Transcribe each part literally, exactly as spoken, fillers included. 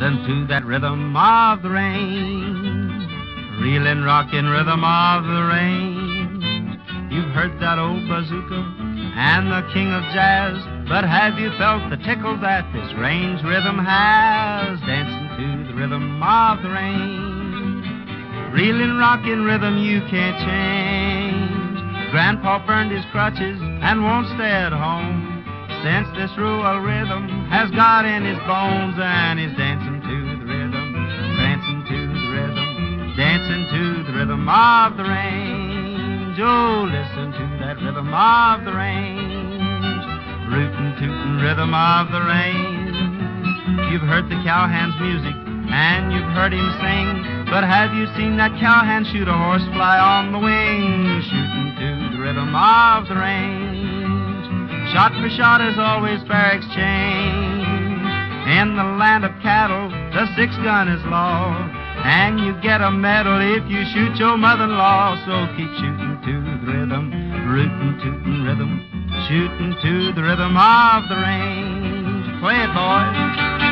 listen to that rhythm of the rain, reelin', rockin' rhythm of the rain. You've heard that old bazooka and the king of jazz, but have you felt the tickle that this range rhythm has? Dancing to the rhythm of the rain, reelin', rockin' rhythm you can't change. Grandpa burned his crutches and won't stay at home, since this rural rhythm has got in his bones, and he's dancing to the rhythm, prancing to the rhythm, dancing to the rhythm of the range. Oh, listen to that rhythm of the range, rootin', tootin' rhythm of the range. You've heard the cowhand's music and you've heard him sing, but have you seen that cowhand shoot a horsefly on the wing? Shooting to the rhythm of the range. Shot for shot is always fair exchange. In the land of cattle, the six gun is law, and you get a medal if you shoot your mother-in-law. So keep shooting to the rhythm, rootin', tootin' rhythm, shooting to the rhythm of the range. Play it, boys.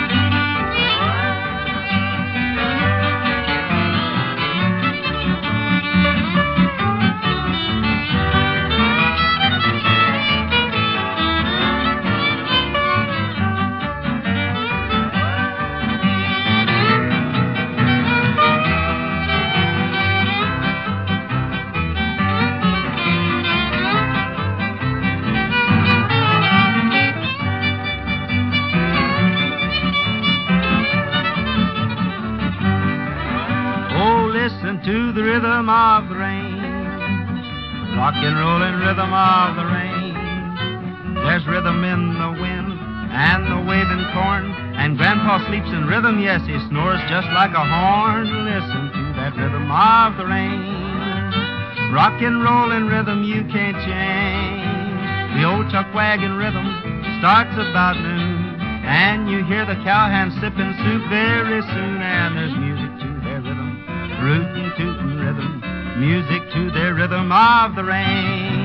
Listen to the rhythm of the rain, rock and rollin' rhythm of the rain. There's rhythm in the wind and the waving corn, and Grandpa sleeps in rhythm, yes, he snores just like a horn. Listen to that rhythm of the rain, rock and rollin' rhythm you can't change. The old chuck wagon rhythm starts about noon, and you hear the cowhands sipping soup very soon, and there's music to their rhythm, rootin', tootin' rhythm, music to their rhythm of the rain.